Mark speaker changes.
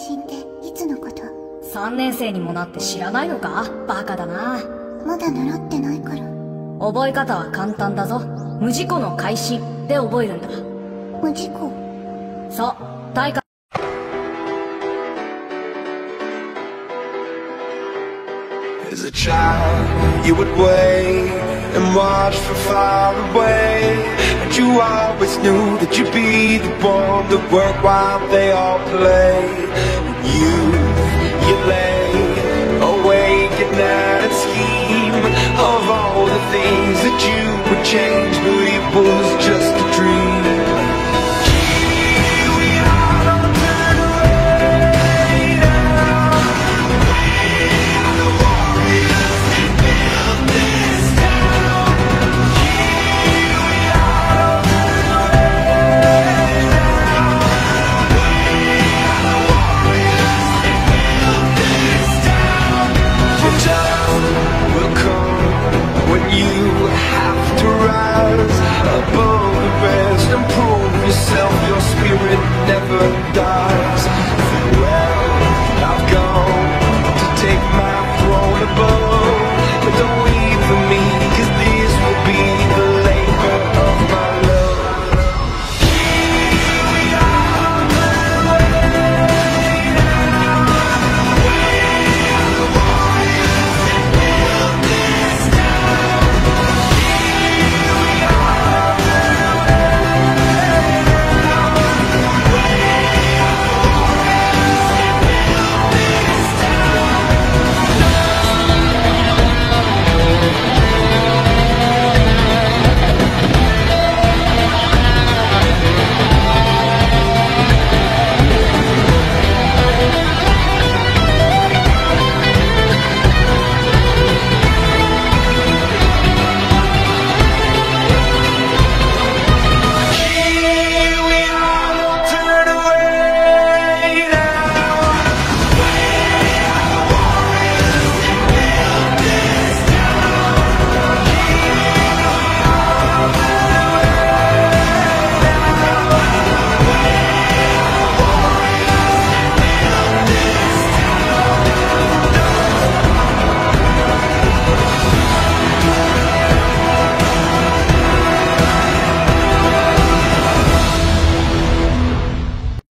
Speaker 1: 信っていつのこと？
Speaker 2: 3年生にもなって知らないのか？バカだな。
Speaker 1: まだ習ってないから。
Speaker 2: 覚え方は簡単だぞ。無事故の開始で覚えるんだ。
Speaker 1: 無事故？
Speaker 2: そう、大会。
Speaker 3: As a child, you would wait and watch from far away, and you always knew that you'd be the one to work while they all play. And you lay awake at night and scheme of all the things that you would change, but it was just a dream. Above the rest and prove yourself, your spirit never dies.